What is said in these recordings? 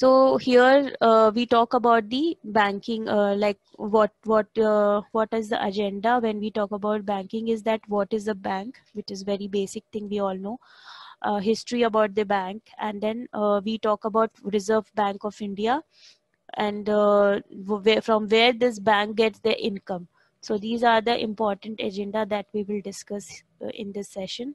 So here we talk about the banking, like what is the agenda when we talk about banking is that what is a bank, which is very basic thing we all know, history about the bank, and then we talk about Reserve Bank of India, and from where this bank gets their income. So these are the important agenda that we will discuss in this session.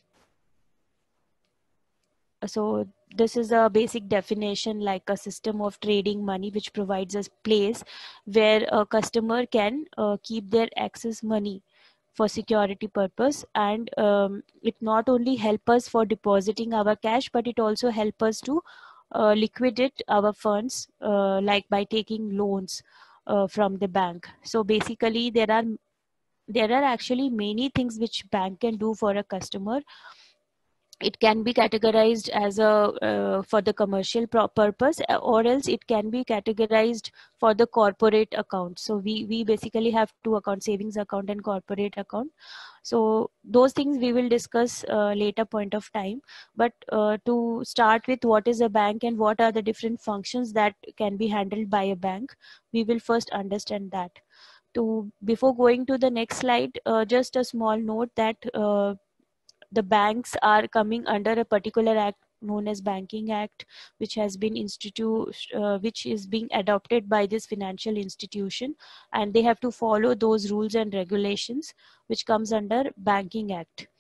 So this is a basic definition, like a system of trading money which provides a place where a customer can keep their excess money for security purpose, and it not only help us for depositing our cash, but it also help us to liquidate our funds, like by taking loans from the bank. So basically there are actually many things which bank can do for a customer. It can be categorized as a for the commercial purpose, or else it can be categorized for the corporate account. So we basically have two accounts, savings account and corporate account. So those things we will discuss later point of time, but to start with, what is a bank and what are the different functions that can be handled by a bank, we will first understand that. To before going to the next slide, just a small note that the banks are coming under a particular act known as Banking Act, which has been which is being adopted by this financial institution, and they have to follow those rules and regulations which comes under Banking Act.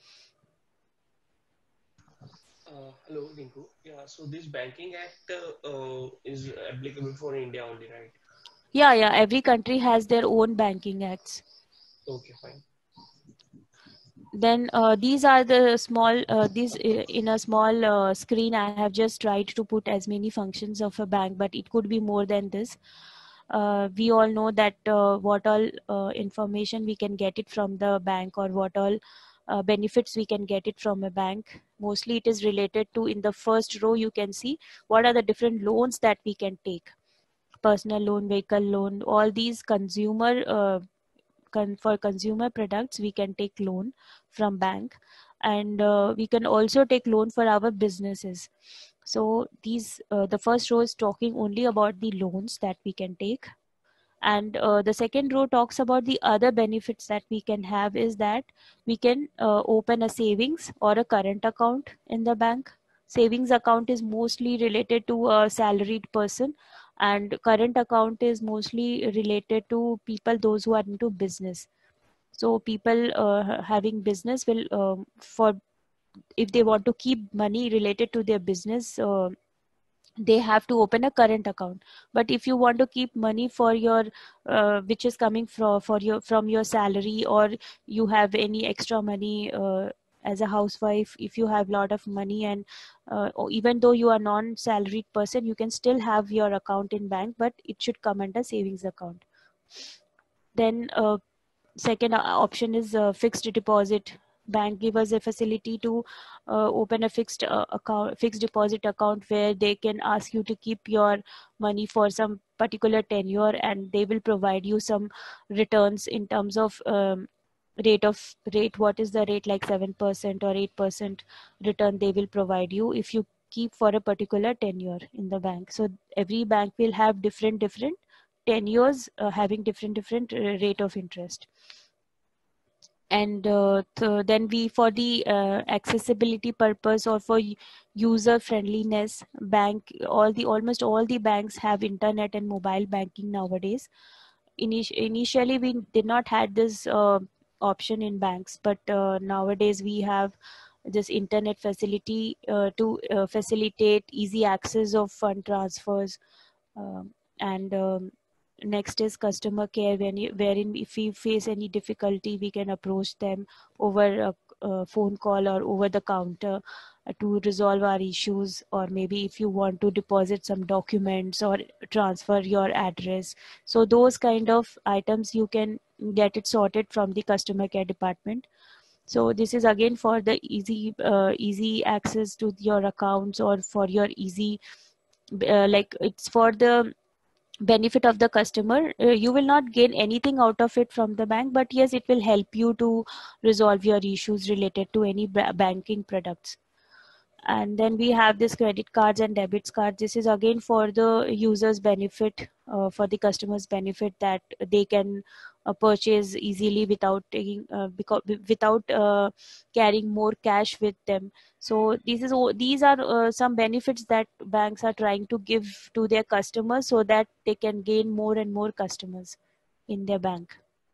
Hello, Dinku. Yeah, so this Banking Act is applicable for India only, right? Yeah, every country has their own banking acts. Okay, fine. Then these are the small in a small screen I have just tried to put as many functions of a bank, but it could be more than this. We all know that what all information we can get it from the bank, or what all benefits we can get it from a bank. Mostly it is related to, in the first row you can see what are the different loans that we can take: personal loan, vehicle loan, all these consumer for consumer products we can take loan from bank, and we can also take loan for our businesses. So these the first row is talking only about the loans that we can take, and the second row talks about the other benefits that we can have, is that we can open a savings or a current account in the bank. Savings account is mostly related to a salaried person, and current account is mostly related to people, those who are into business. So people having business will for if they want to keep money related to their business, they have to open a current account. But if you want to keep money for your which is coming from your salary, or you have any extra money as a housewife, if you have lot of money, and or even though you are non-salaried person, you can still have your account in bank, but it should come under savings account. Then second option is fixed deposit. Bank give us a facility to open a fixed deposit account, where they can ask you to keep your money for some particular tenure, and they will provide you some returns in terms of rate. What is the rate, like 7% or 8% return they will provide you if you keep for a particular tenure in the bank. So every bank will have different tenures, having different rate of interest. And then we, for the accessibility purpose, or for user friendliness, almost all the banks have internet and mobile banking nowadays. Initially we did not had this option in banks, but nowadays we have this internet facility to facilitate easy access of fund transfers. And Next is customer care, wherein if we face any difficulty, we can approach them over a phone call or over the counter to resolve our issues. Or maybe if you want to deposit some documents or transfer your address, so those kind of items you can get it sorted from the customer care department. So this is again for the easy access to your accounts, or for your easy like it's for the benefit of the customer. You will not gain anything out of it from the bank, but yes, it will help you to resolve your issues related to any banking products. And then we have this credit cards and debits cards. This is again for the users benefit, for the customers benefit, that they can purchase easily without taking without carrying more cash with them. So these are some benefits that banks are trying to give to their customers so that they can gain more and more customers in their bank.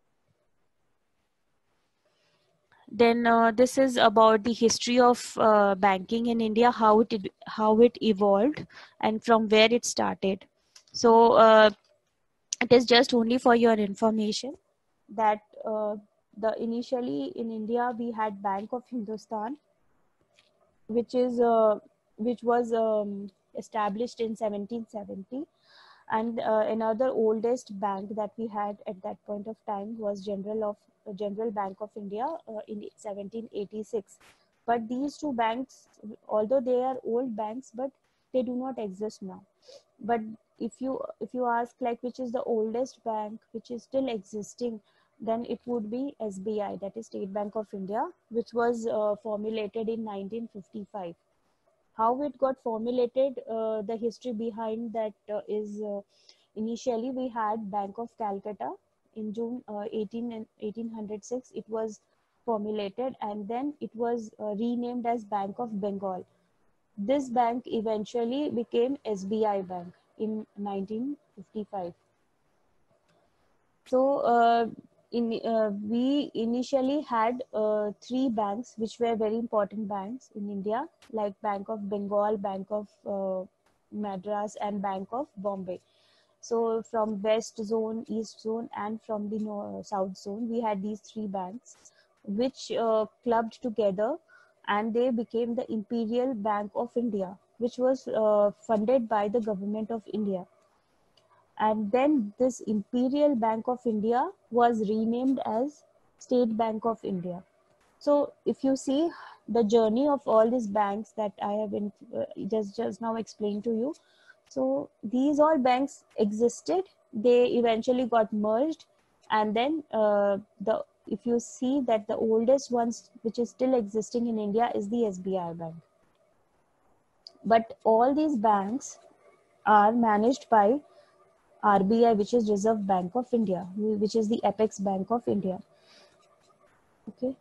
Then this is about the history of banking in India, how it evolved, and from where it started. So it is just only for your information that the initially in India we had Bank of Hindustan, which is which was established in 1770, and another oldest bank that we had at that point of time was General Bank of India in 1786. But these two banks, although they are old banks, but they do not exist now. But if you ask like which is the oldest bank which is still existing, then it would be SBI, that is State Bank of India, which was formulated in 1955. How it got formulated, the history behind that is initially we had Bank of Calcutta in June 1806. It was formulated, and then it was renamed as Bank of Bengal. This bank eventually became SBI Bank in 1955. So we initially had three banks which were very important banks in India, like Bank of Bengal, Bank of Madras, and Bank of Bombay. So from West Zone, East Zone, and from the South Zone, we had these three banks which clubbed together, and they became the Imperial Bank of India, which was funded by the government of India. And then this Imperial Bank of India was renamed as State Bank of India. So if you see the journey of all these banks that I have been just now explained to you, so these all banks existed, they eventually got merged, and then the if you see that the oldest ones which is still existing in India is the SBI Bank. But all these banks are managed by RBI, which is Reserve Bank of India, which is the apex bank of India. Okay.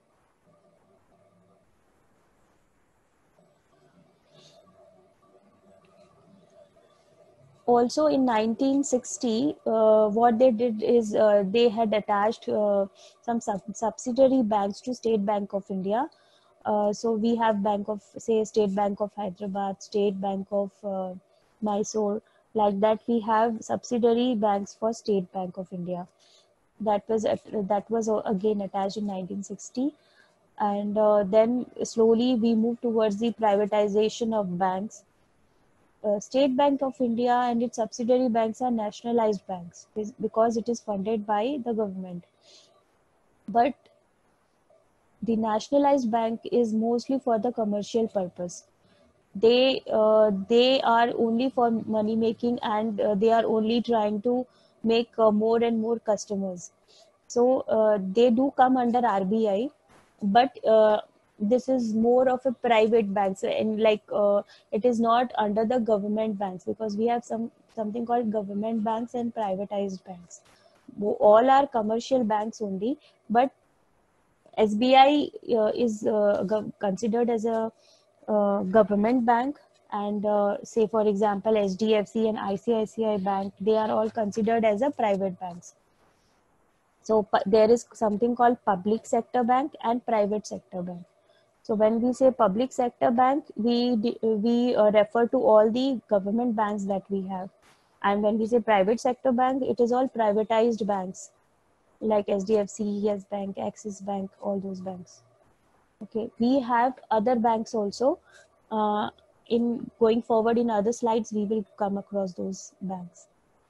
Also in 1960, what they did is they had attached some subsidiary banks to State Bank of India. So we have State Bank of Hyderabad, State Bank of Mysore. Like that, we have subsidiary banks for State Bank of India. That was again attached in 1960, and then slowly we moved towards the privatization of banks. State Bank of India and its subsidiary banks are nationalized banks because it is funded by the government. But the nationalized bank is mostly for the commercial purpose. They are only for money making, and they are only trying to make more and more customers. So they do come under RBI, but this is more of a private bank. So, and like it is not under the government banks, because we have something called government banks and privatized banks. All are commercial banks only, but SBI is considered as a government bank, and say for example HDFC and ICICI Bank, they are all considered as a private banks. So there is something called public sector bank and private sector bank. So when we say public sector bank, we refer to all the government banks that we have. And when we say private sector bank, it is all privatized banks like SDFC, Yes Bank, Axis Bank, all those banks. Okay, we have other banks also. In going forward in other slides, we will come across those banks.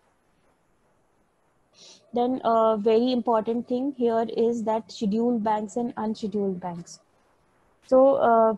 Then a very important thing here is that scheduled banks and unscheduled banks. So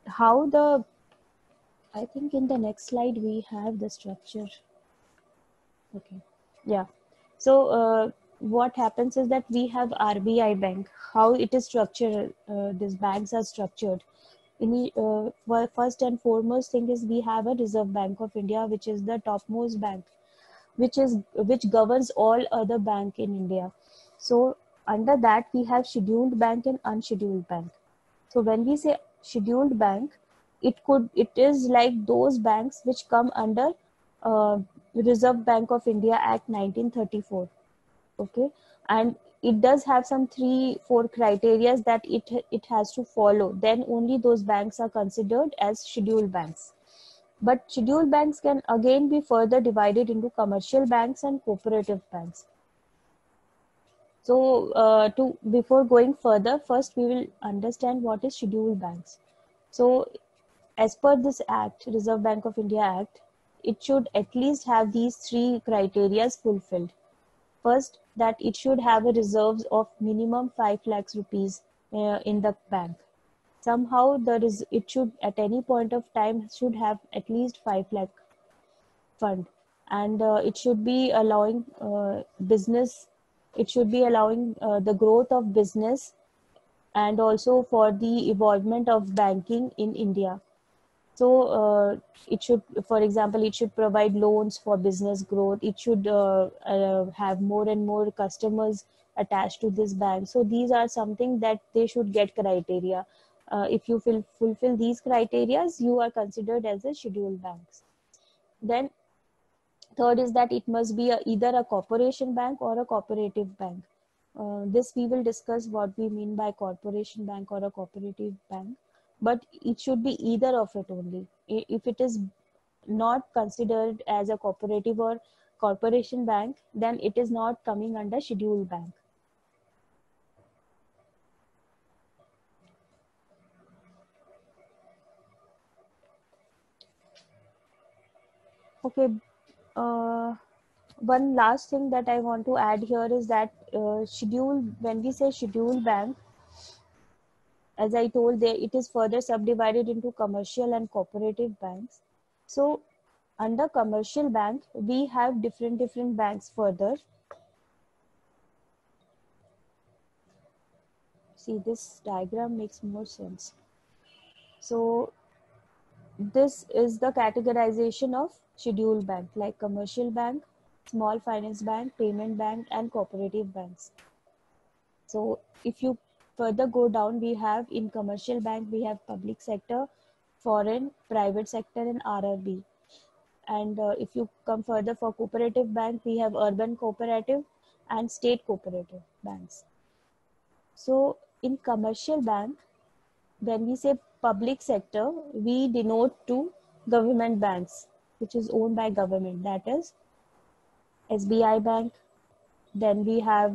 I think in the next slide we have the structure. Okay, yeah. So what happens is that we have RBI Bank, how it is structured, these banks are structured. First and foremost thing is we have a Reserve Bank of India, which is the topmost bank, which governs all other bank in India. So under that we have scheduled bank and unscheduled bank. So when we say scheduled bank, it is like those banks which come under Reserve Bank of India Act 1934. Okay, and it does have some 3-4 criteria that it has to follow. Then only those banks are considered as scheduled banks. But scheduled banks can again be further divided into commercial banks and cooperative banks. So before going further, first we will understand what is scheduled banks. So as per this act, Reserve Bank of India Act, it should at least have these 3 criteria fulfilled. First, that it should have a reserves of minimum 5 lakhs rupees in the bank. Somehow it should at any point of time should have at least 5 lakh fund, and it should be allowing business, it should be allowing the growth of business and also for the evolvement of banking in India. So it should, for example, it should provide loans for business growth. It should have more and more customers attached to this bank. So these are something that they should get criteria. If you fulfill these criteria, you are considered as a scheduled banks. Then third is that it must be either a corporation bank or a cooperative bank. This we will discuss what we mean by corporation bank or a cooperative bank, but it should be either of it only. If it is not considered as a cooperative or corporation bank, then it is not coming under scheduled bank. Okay. One last thing that I want to add here is that when we say scheduled bank, as I told there, it is further subdivided into commercial and cooperative banks. So under commercial bank, we have different banks further. See, this diagram makes more sense. So this is the categorization of scheduled bank, like commercial bank, small finance bank, payment bank, and cooperative banks. So if you further go down, we have in commercial bank, we have public sector, foreign, private sector, and RRB. And if you come further for cooperative bank, we have urban cooperative and state cooperative banks. So in commercial bank, when we say public sector, we denote to government banks, which is owned by government. That is SBI Bank. Then we have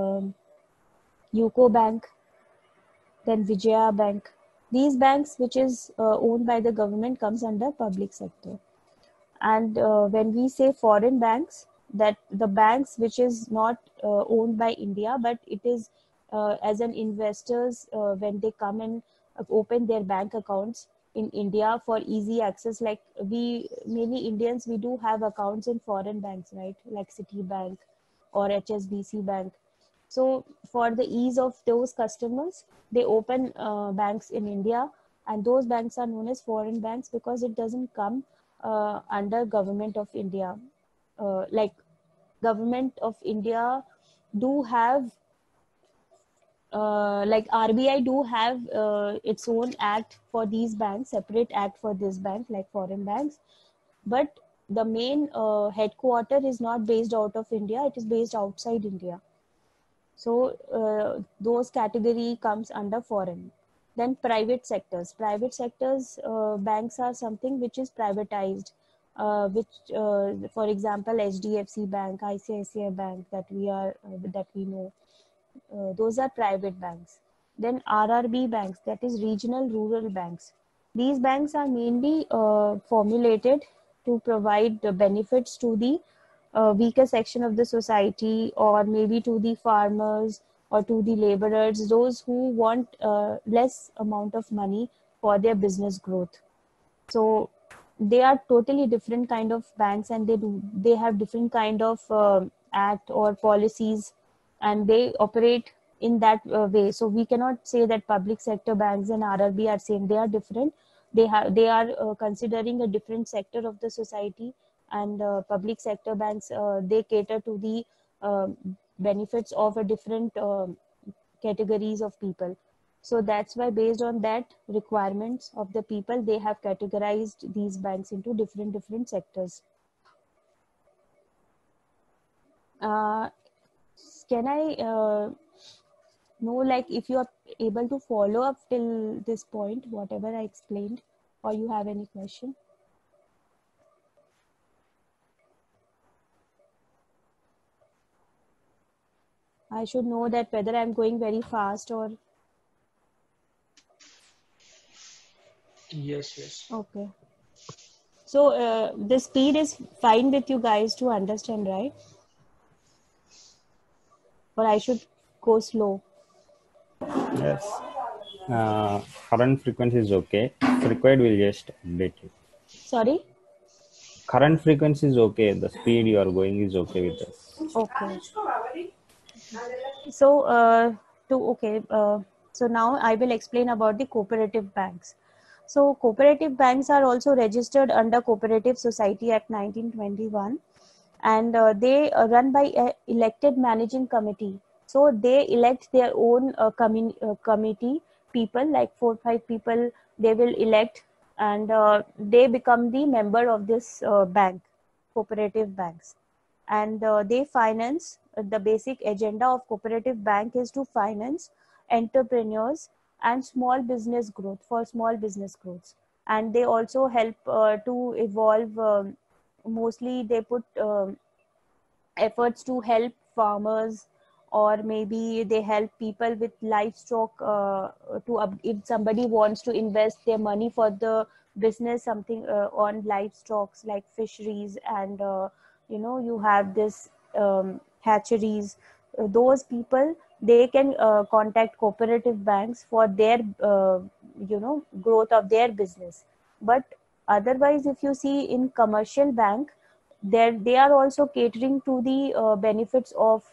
UCO Bank. Then Vijaya Bank. These banks, which is owned by the government, comes under public sector. And when we say foreign banks, that the banks which is not owned by India, but it is as an investors when they come and open their bank accounts in India for easy access. Like many Indians, we do have accounts in foreign banks, right? Like Citibank or HSBC Bank. So for the ease of those customers, they open banks in India, and those banks are known as foreign banks because it doesn't come under government of India. Like government of India do have like RBI do have its own act for these banks, separate act for this bank, like foreign banks. But the main headquarter is not based out of India, it is based outside India. So those category comes under foreign. Then private sectors. Private sectors banks are something which is privatized, for example, HDFC Bank, ICICI Bank that we know. Those are private banks. Then RRB banks, that is regional rural banks. These banks are mainly formulated to provide the benefits to the weaker section of the society, or maybe to the farmers or to the laborers, those who want less amount of money for their business growth. So they are totally different kind of banks, and they have different kind of act or policies, and they operate in that way. So we cannot say that public sector banks and RRB are same. They are different. They are considering a different sector of the society, and public sector banks, they cater to the benefits of a different categories of people. So that's why, based on that requirements of the people, they have categorized these banks into different sectors. uh, can I know, like, if you are able to follow up till this point, whatever I explained, or you have any question? I should know that whether I'm going very fast or... Yes, yes. Okay. So the speed is fine with you guys to understand, right? Or I should go slow? Yes. Current frequency is okay. If required, we'll just update it. Sorry? Current frequency is okay. The speed you are going is okay with us. Okay. So, so now I will explain about the cooperative banks. So, cooperative banks are also registered under Cooperative Society Act 1921, and they run by a elected managing committee. So, they elect their own committee people, like 4 or 5 people. They will elect, and they become the member of this bank, cooperative banks. And they finance, the basic agenda of cooperative bank is to finance entrepreneurs and small business growth, for small business growth. And they also help to evolve, mostly they put efforts to help farmers, or maybe they help people with livestock, if somebody wants to invest their money for the business, something on livestock like fisheries, and you have this hatcheries. Those people, they can contact cooperative banks for their growth of their business. But otherwise, if you see in commercial bank, they are also catering to the benefits of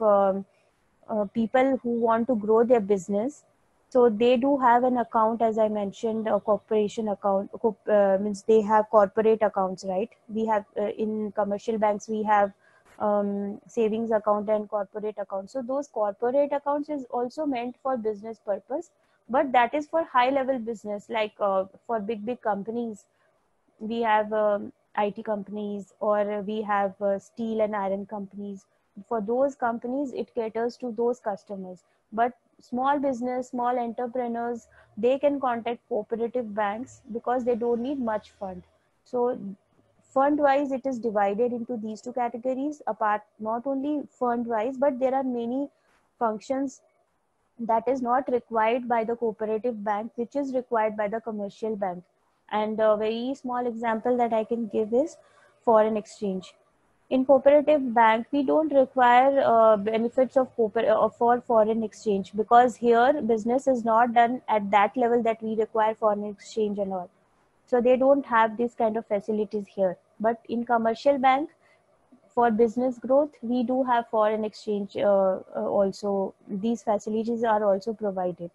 people who want to grow their business. So they do have an account, as I mentioned, a corporation account. Means they have corporate accounts, right? We have in commercial banks, we have savings account and corporate account. So those corporate accounts is also meant for business purpose, but that is for high level business, like for big companies. We have IT companies, or we have steel and iron companies. For those companies, it caters to those customers. But small business, small entrepreneurs, they can contact cooperative banks because they don't need much fund. So fund wise, it is divided into these two categories. Apart, not only fund wise, but there are many functions that is not required by the cooperative bank, which is required by the commercial bank. And a very small example that I can give is foreign exchange. In cooperative bank, we don't require benefits of for foreign exchange, because here business is not done at that level that we require foreign exchange and all. So they don't have this kind of facilities here. But in commercial bank, for business growth, we do have foreign exchange also. These facilities are also provided.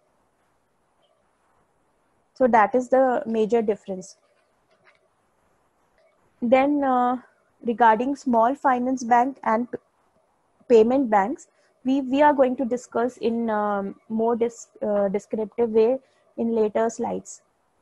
So that is the major difference. Then regarding small finance bank and payment banks, we are going to discuss in more descriptive way in later slides.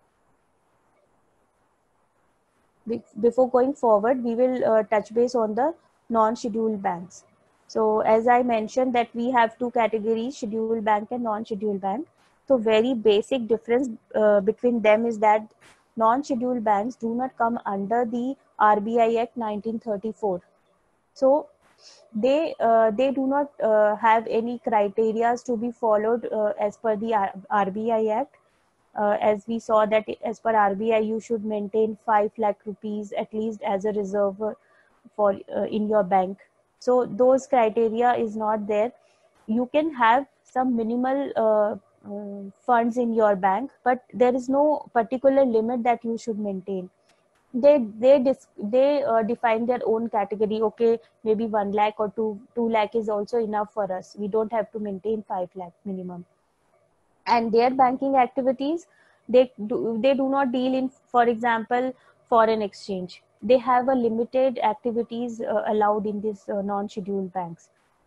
Before going forward, we will touch base on the non-scheduled banks. So as I mentioned that we have two categories, scheduled bank and non-scheduled bank. So very basic difference between them is that non-scheduled banks do not come under the RBI Act 1934. So they do not have any criteria to be followed as per the RBI Act. As we saw that as per RBI, you should maintain 5 lakh rupees at least as a reserve for in your bank. So those criteria is not there. You can have some minimal funds in your bank, but there is no particular limit that you should maintain. they define their own category. Okay, maybe 1 lakh or 2 lakh is also enough for us. We don't have to maintain 5 lakh minimum. And their banking activities, they do not deal in, for example, foreign exchange. They have a limited activities allowed in these non-scheduled banks.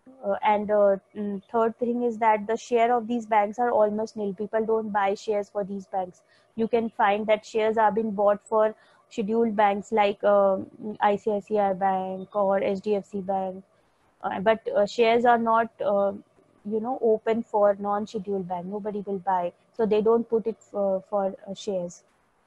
Third thing is that the share of these banks are almost nil. People don't buy shares for these banks. You can find that shares are being bought for scheduled banks like ICICI Bank or HDFC Bank, but shares are not open for non-scheduled bank. Nobody will buy, so they don't put it for shares.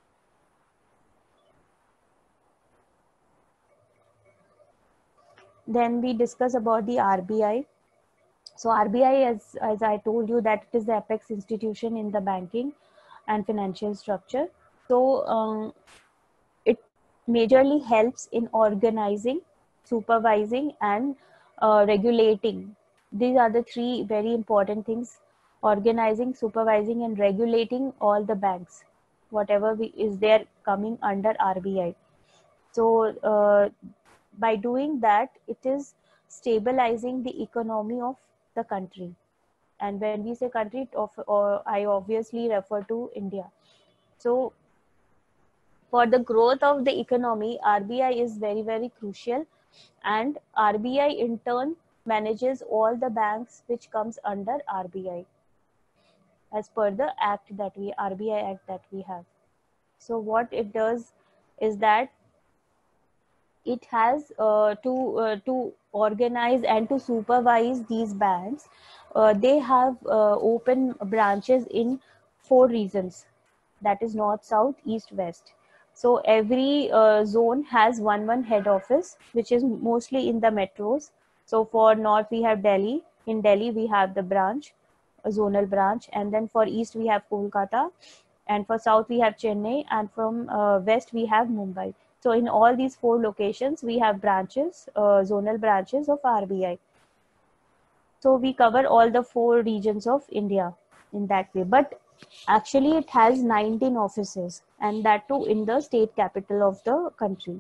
Then we discuss about the RBI. So RBI, as I told you, that it is the apex institution in the banking and financial structure. So it majorly helps in organizing, supervising, and regulating. These are the three very important things: organizing, supervising, and regulating all the banks, whatever is there coming under RBI. So by doing that, it is stabilizing the economy of the country. And when we say country, I obviously refer to India. So for the growth of the economy, RBI is very, very crucial. And RBI in turn manages all the banks which comes under RBI as per the RBI Act that we have. So what it does is that it has to organize and to supervise these banks. They have open branches in 4 regions, that is north, south, east, west. So every zone has one head office, which is mostly in the metros. So for north we have Delhi. In Delhi we have the branch, a zonal branch, and then for east we have Kolkata, and for south we have Chennai, and from west we have Mumbai. So in all these 4 locations we have branches, zonal branches of RBI. So we cover all the 4 regions of India in that way. But actually it has 19 offices, and that too in the state capital of the country.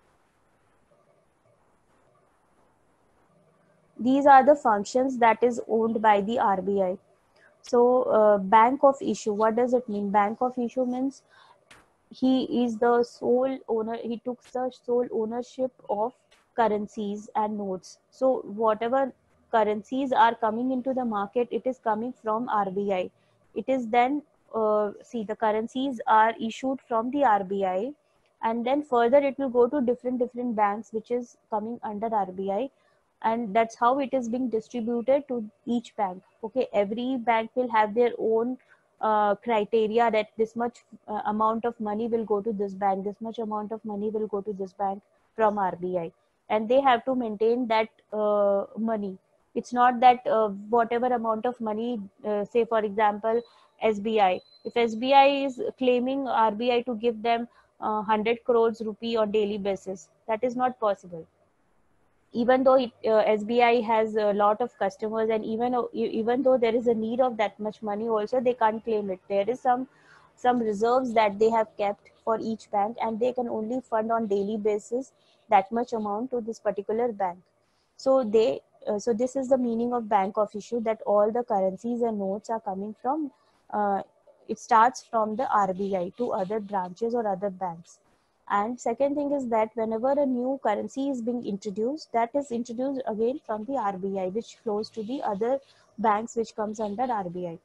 These are the functions that is owned by the RBI. So bank of issue, what does it mean? Bank of issue means he is the sole owner. He took the sole ownership of currencies and notes. So whatever currencies are coming into the market, it is coming from RBI. It is then the currencies are issued from the RBI, and then further it will go to different banks which is coming under RBI, and that's how it is being distributed to each bank. Okay, every bank will have their own criteria that this much amount of money will go to this bank, this much amount of money will go to this bank from RBI, and they have to maintain that money. It's not that whatever amount of money, say for example SBI, if SBI is claiming RBI to give them 100 crores rupee on daily basis, that is not possible. Even though SBI has a lot of customers, and even though there is a need of that much money also, they can't claim it. There is some reserves that they have kept for each bank, and they can only fund on daily basis that much amount to this particular bank. So this is the meaning of bank of issue, that all the currencies and notes are coming from it starts from the RBI to other branches or other banks. And second thing is that whenever a new currency is being introduced, that is introduced again from the RBI, which flows to the other banks which comes under RBI.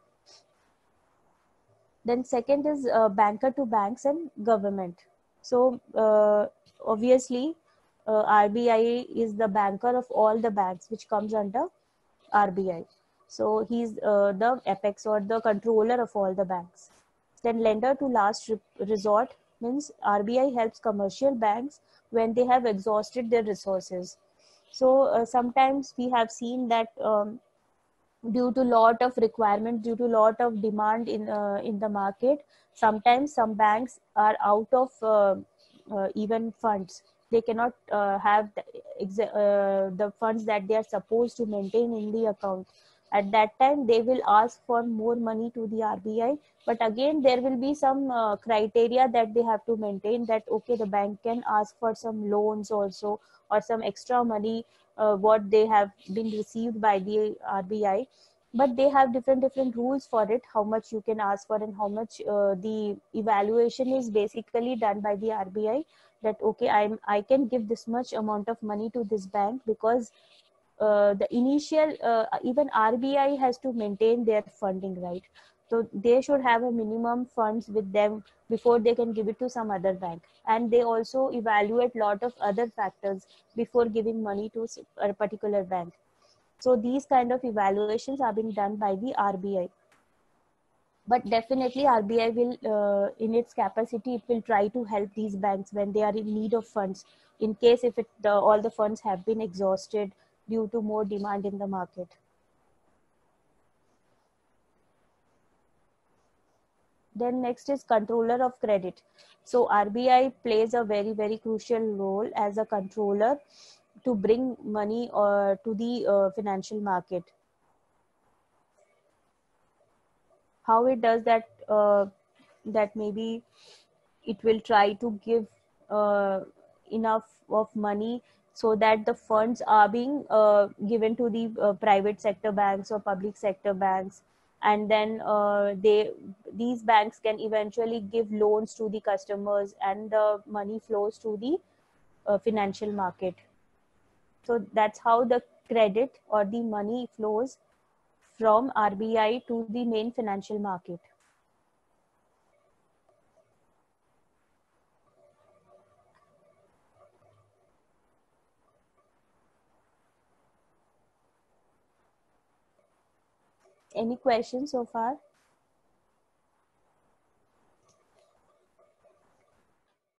Then second is banker to banks and government. So obviously RBI is the banker of all the banks which comes under RBI. So he's the apex or the controller of all the banks. Then lender to last resort means RBI helps commercial banks when they have exhausted their resources. So sometimes we have seen that due to lot of requirement, due to lot of demand in the market, sometimes some banks are out of even funds. They cannot have the funds that they are supposed to maintain in the account. At that time, they will ask for more money to the RBI. But again, there will be some criteria that they have to maintain, that okay, the bank can ask for some loans also, or some extra money what they have been received by the RBI. But they have different rules for it, how much you can ask for, and how much the evaluation is basically done by the RBI, that okay, I can give this much amount of money to this bank, because the initial even RBI has to maintain their funding, right? So they should have a minimum funds with them before they can give it to some other bank, and they also evaluate lot of other factors before giving money to a particular bank. So these kind of evaluations are being done by the RBI. But definitely RBI will in its capacity, it will try to help these banks when they are in need of funds, in case if all the funds have been exhausted due to more demand in the market. Then next is controller of credit. So RBI plays a very crucial role as a controller to bring money to the financial market. How it does that, that maybe it will try to give enough of money so that the funds are being given to the private sector banks or public sector banks, and then these banks can eventually give loans to the customers, and the money flows to the financial market. So that's how the credit or the money flows from RBI to the main financial market. Any questions so far?